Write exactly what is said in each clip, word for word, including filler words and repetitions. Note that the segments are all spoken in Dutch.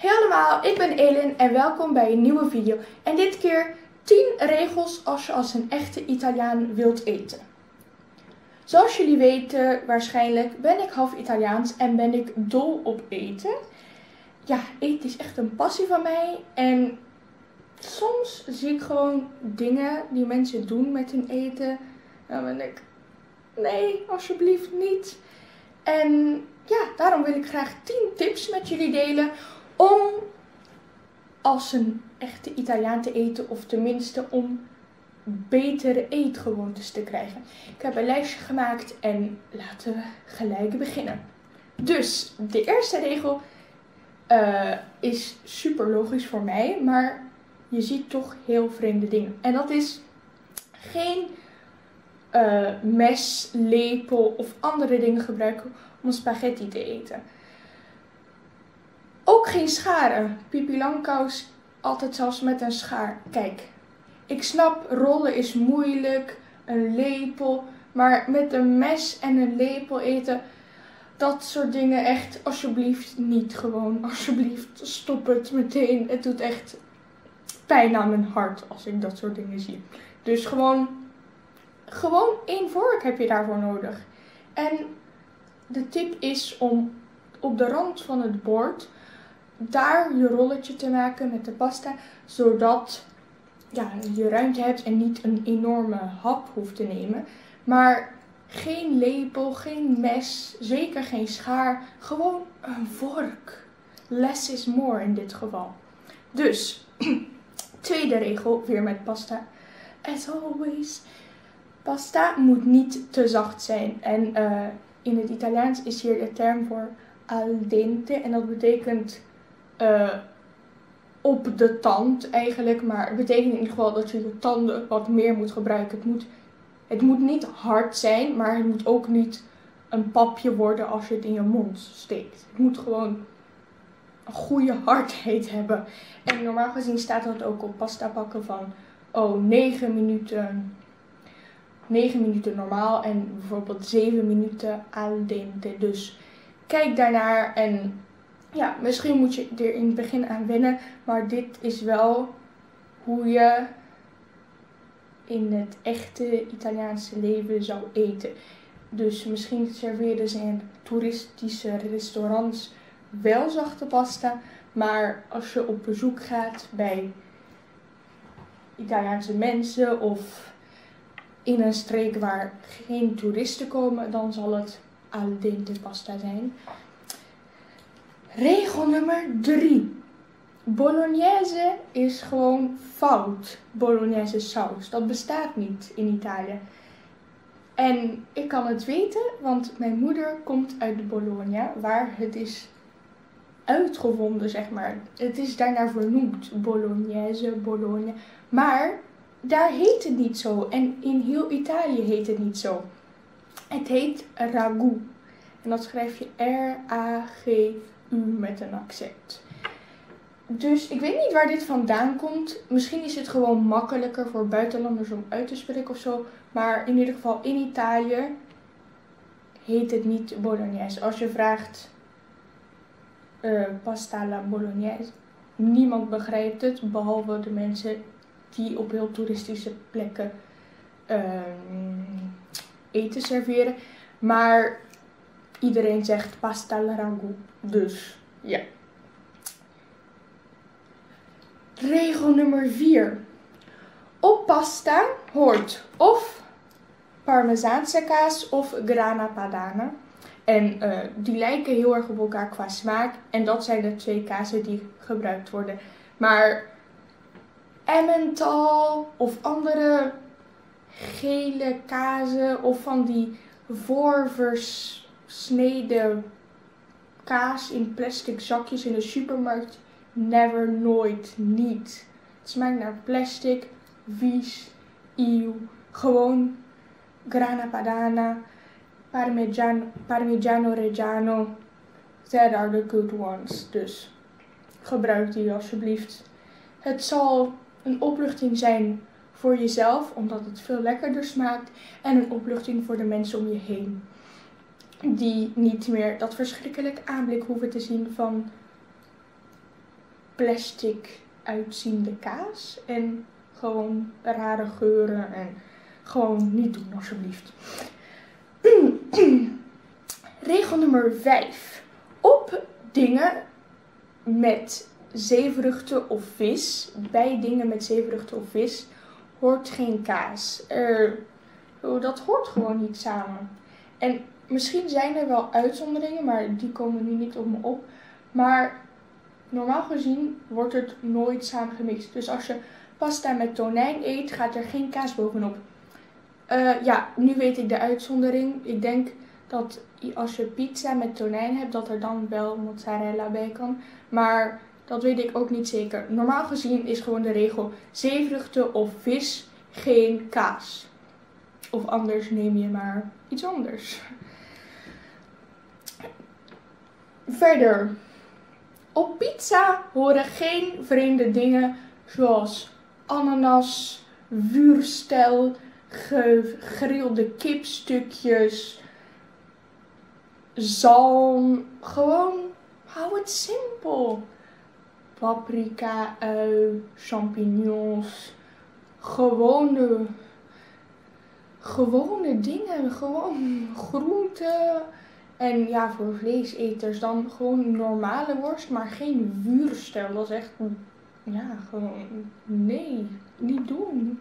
Hey allemaal, ik ben Elin en welkom bij een nieuwe video. En dit keer tien regels als je als een echte Italiaan wilt eten. Zoals jullie weten waarschijnlijk ben ik half Italiaans en ben ik dol op eten. Ja, eten is echt een passie van mij en soms zie ik gewoon dingen die mensen doen met hun eten. Dan ben ik, nee, alsjeblieft niet. En ja, daarom wil ik graag tien tips met jullie delen om als een echte Italiaan te eten, of tenminste om betere eetgewoontes te krijgen. Ik heb een lijstje gemaakt en laten we gelijk beginnen. Dus de eerste regel uh, is super logisch voor mij, maar je ziet toch heel vreemde dingen. En dat is geen uh, mes, lepel of andere dingen gebruiken om spaghetti te eten. Ook geen scharen. Pipi Langkous altijd zelfs met een schaar. Kijk, ik snap rollen is moeilijk, een lepel, maar met een mes en een lepel eten, dat soort dingen echt, alsjeblieft niet gewoon. Alsjeblieft, stop het meteen. Het doet echt pijn aan mijn hart als ik dat soort dingen zie. Dus gewoon, gewoon één vork heb je daarvoor nodig. En de tip is om op de rand van het bord daar je rolletje te maken met de pasta, zodat ja, je ruimte hebt en niet een enorme hap hoeft te nemen. Maar geen lepel, geen mes, zeker geen schaar, gewoon een vork. Less is more in dit geval. Dus, tweede regel, weer met pasta. As always, pasta moet niet te zacht zijn. En uh, in het Italiaans is hier de term voor al dente en dat betekent Uh, op de tand eigenlijk, maar het betekent in ieder geval dat je je tanden wat meer moet gebruiken. Het moet, het moet niet hard zijn, maar het moet ook niet een papje worden als je het in je mond steekt. Het moet gewoon een goede hardheid hebben. En normaal gezien staat dat ook op pasta pakken van oh, negen minuten, negen minuten normaal en bijvoorbeeld zeven minuten al dente. Dus kijk daarnaar en ja, misschien moet je er in het begin aan wennen, maar dit is wel hoe je in het echte Italiaanse leven zou eten. Dus misschien serveren ze in toeristische restaurants wel zachte pasta, maar als je op bezoek gaat bij Italiaanse mensen of in een streek waar geen toeristen komen, dan zal het al dente pasta zijn. Regel nummer drie. Bolognese is gewoon fout. Bolognese saus. Dat bestaat niet in Italië. En ik kan het weten, want mijn moeder komt uit Bologna, waar het is uitgevonden, zeg maar. Het is daarnaar vernoemd. Bolognese, Bologna. Maar daar heet het niet zo. En in heel Italië heet het niet zo. Het heet ragu. En dat schrijf je R A G U met een accent. Dus ik weet niet waar dit vandaan komt. Misschien is het gewoon makkelijker voor buitenlanders om uit te spreken of zo. Maar in ieder geval in Italië heet het niet Bolognese. Als je vraagt uh, pasta alla Bolognese, niemand begrijpt het. Behalve de mensen die op heel toeristische plekken uh, eten serveren. Maar iedereen zegt pasta al ragu. Dus ja. Regel nummer vier. Op pasta hoort of parmezaanse kaas of grana padano. En uh, die lijken heel erg op elkaar qua smaak. En dat zijn de twee kazen die gebruikt worden. Maar Emmental of andere gele kazen of van die voorversneden kaas in plastic zakjes in de supermarkt, never, nooit, niet. Het smaakt naar plastic, vies, eeuw. Gewoon grana padano, parmigiano, parmigiano reggiano. That are the good ones. Dus gebruik die alsjeblieft. Het zal een opluchting zijn voor jezelf, omdat het veel lekkerder smaakt. En een opluchting voor de mensen om je heen. Die niet meer dat verschrikkelijk aanblik hoeven te zien van plastic uitziende kaas. En gewoon rare geuren en gewoon niet doen alsjeblieft. Regel nummer vijf. Op dingen met zeevruchten of vis, bij dingen met zeevruchten of vis, hoort geen kaas. Er, dat hoort gewoon niet samen. En misschien zijn er wel uitzonderingen, maar die komen nu niet op me op. Maar normaal gezien wordt het nooit samen gemixt. Dus als je pasta met tonijn eet, gaat er geen kaas bovenop. Uh, ja, nu weet ik de uitzondering. Ik denk dat als je pizza met tonijn hebt, dat er dan wel mozzarella bij kan. Maar dat weet ik ook niet zeker. Normaal gezien is gewoon de regel zeevruchten of vis, geen kaas. Of anders neem je maar iets anders. Verder. Op pizza horen geen vreemde dingen zoals ananas, wuurstel, gegrilde kipstukjes, zalm. Gewoon, hou het simpel. Paprika, ui, champignons. Gewone, gewone dingen. Gewoon groenten. En ja, voor vleeseters dan gewoon normale worst, maar geen wuurstel. Dat is echt, ja, gewoon, nee, niet doen.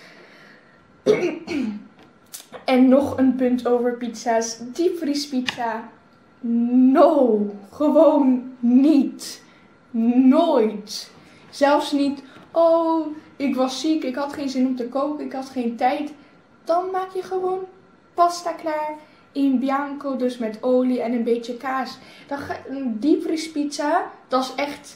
En nog een punt over pizza's. Diepvriespizza. No, gewoon niet. Nooit. Zelfs niet, oh, ik was ziek, ik had geen zin om te koken, ik had geen tijd. Dan maak je gewoon pasta klaar. In bianco, dus met olie en een beetje kaas. Dan ga, een diepvriespizza, dat is echt...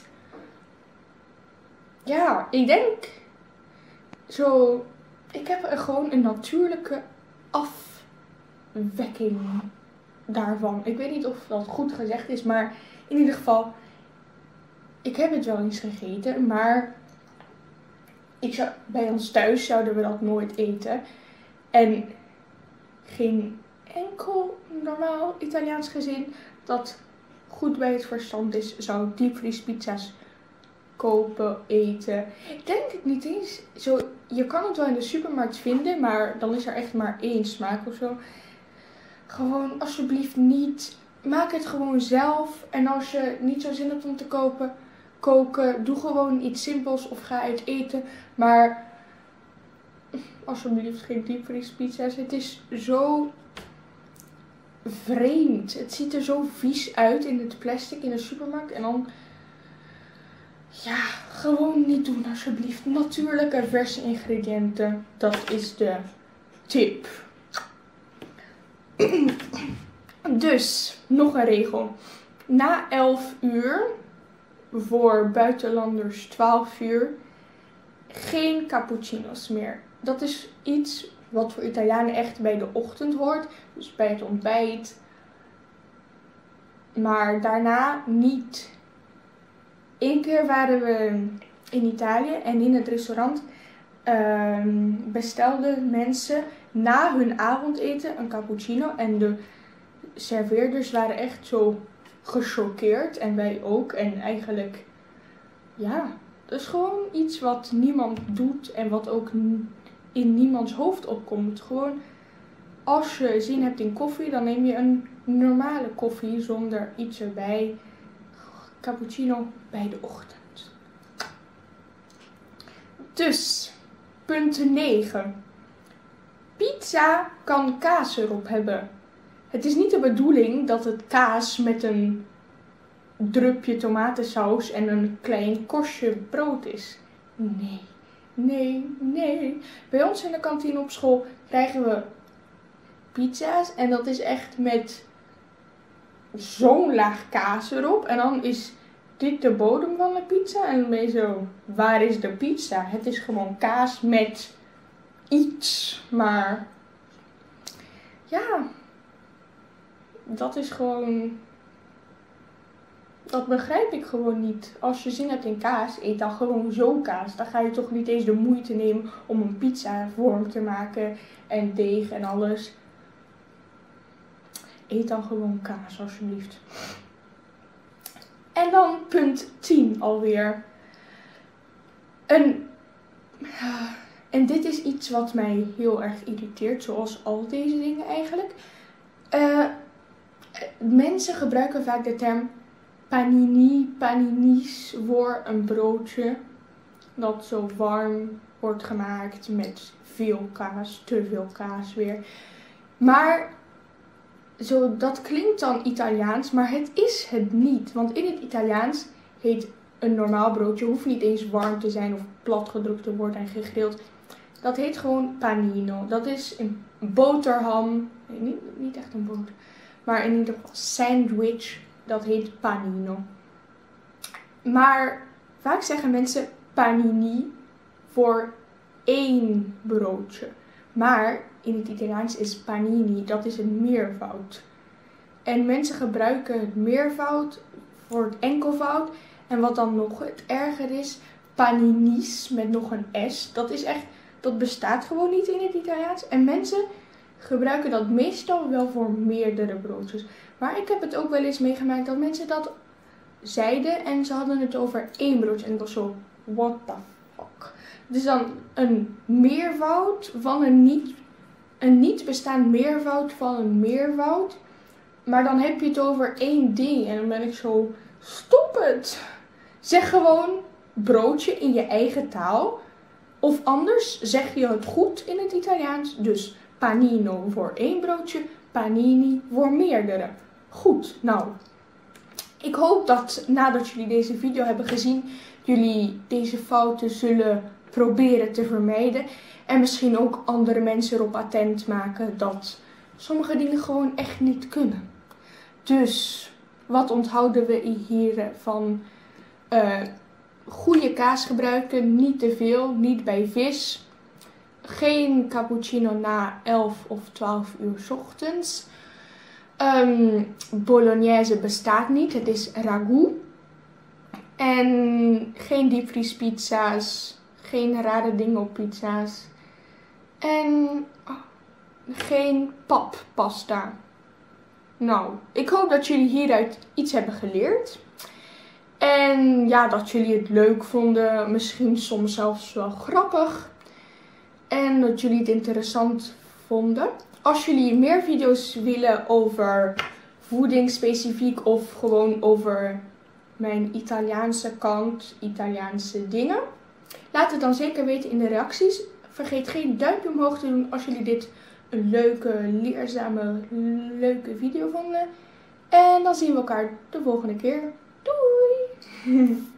Ja, ik denk... Zo... Ik heb er gewoon een natuurlijke afwekking daarvan. Ik weet niet of dat goed gezegd is, maar in ieder geval... Ik heb het wel eens gegeten, maar... Ik zou, bij ons thuis zouden we dat nooit eten. En geen... enkel normaal Italiaans gezin dat goed bij het verstand is, zou diepvriespizza's kopen, eten. Ik denk het niet eens. Zo, je kan het wel in de supermarkt vinden, maar dan is er echt maar één smaak of zo. Gewoon alsjeblieft niet. Maak het gewoon zelf. En als je niet zo zin hebt om te kopen, koken, doe gewoon iets simpels of ga uit eten. Maar alsjeblieft geen diepvriespizza's. Het is zo vreemd. Het ziet er zo vies uit in het plastic in de supermarkt. En dan... Ja, gewoon niet doen alsjeblieft. Natuurlijke verse ingrediënten. Dat is de tip. Dus, nog een regel. Na elf uur, voor buitenlanders twaalf uur, geen cappuccino's meer. Dat is iets wat voor Italianen echt bij de ochtend hoort. Dus bij het ontbijt. Maar daarna niet. Eén keer waren we in Italië en in het restaurant uh, bestelden mensen na hun avondeten een cappuccino. En de serveerders waren echt zo gechoqueerd. En wij ook. En eigenlijk, ja, dat is gewoon iets wat niemand doet en wat ook in niemands hoofd opkomt. Gewoon, als je zin hebt in koffie, dan neem je een normale koffie zonder iets erbij. Cappuccino bij de ochtend. Dus, punt negen. Pizza kan kaas erop hebben. Het is niet de bedoeling dat het kaas met een drupje tomatensaus en een klein korstje brood is. Nee, nee, nee. Bij ons in de kantine op school krijgen we pizza's en dat is echt met zo'n laag kaas erop. En dan is dit de bodem van de pizza. En dan ben je zo, waar is de pizza? Het is gewoon kaas met iets. Maar ja, dat is gewoon, dat begrijp ik gewoon niet. Als je zin hebt in kaas, eet dan gewoon zo kaas. Dan ga je toch niet eens de moeite nemen om een pizza vorm te maken en deeg en alles. Eet dan gewoon kaas, alsjeblieft. En dan punt tien alweer. Een, en dit is iets wat mij heel erg irriteert, zoals al deze dingen eigenlijk. Uh, mensen gebruiken vaak de term panini, paninis voor een broodje dat zo warm wordt gemaakt met veel kaas, te veel kaas weer. Maar zo, dat klinkt dan Italiaans, maar het is het niet. Want in het Italiaans heet een normaal broodje, hoeft niet eens warm te zijn of platgedrukt te worden en gegrild. Dat heet gewoon panino. Dat is een boterham, nee, niet, niet echt een boter, maar in ieder geval sandwich. Dat heet panino. Maar vaak zeggen mensen panini voor één broodje. Maar in het Italiaans is panini, dat is een meervoud. En mensen gebruiken het meervoud voor het enkelvoud. En wat dan nog het erger is, paninis met nog een S. Dat is echt, dat bestaat gewoon niet in het Italiaans. En mensen gebruiken dat meestal wel voor meerdere broodjes. Maar ik heb het ook wel eens meegemaakt dat mensen dat zeiden en ze hadden het over één broodje. En dat was zo, what the fuck. Dus dan een meervoud van een niet, een niet bestaand meervoud van een meervoud. Maar dan heb je het over één ding. En dan ben ik zo, stop het. Zeg gewoon broodje in je eigen taal. Of anders zeg je het goed in het Italiaans. Dus panino voor één broodje, panini voor meerdere. Goed, nou. Ik hoop dat nadat jullie deze video hebben gezien, jullie deze fouten zullen proberen te vermijden. En misschien ook andere mensen erop attent maken dat sommige dingen gewoon echt niet kunnen. Dus wat onthouden we hier van uh, goede kaas gebruiken, niet te veel, niet bij vis. Geen cappuccino na elf of twaalf uur 's ochtends. Um, Bolognese bestaat niet, het is ragout. En geen diepvriespizza's, geen rare dingen op pizza's. En oh, geen pappasta. Nou, ik hoop dat jullie hieruit iets hebben geleerd. En ja, dat jullie het leuk vonden, misschien soms zelfs wel grappig. En dat jullie het interessant vonden. Als jullie meer video's willen over voeding specifiek of gewoon over mijn Italiaanse kant, Italiaanse dingen, laat het dan zeker weten in de reacties. Vergeet geen duimpje omhoog te doen als jullie dit een leuke, leerzame, leuke video vonden. En dan zien we elkaar de volgende keer. Doei!